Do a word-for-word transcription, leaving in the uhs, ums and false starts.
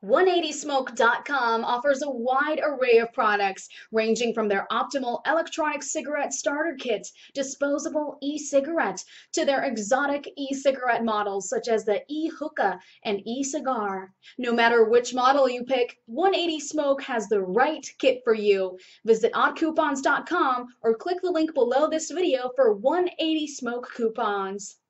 one eighty smoke dot com offers a wide array of products, ranging from their optimal electronic cigarette starter kits, disposable e-cigarettes, to their exotic e-cigarette models such as the e-hookah and e-cigar. No matter which model you pick, one eighty smoke has the right kit for you. Visit odd coupons dot com or click the link below this video for one eighty smoke coupons.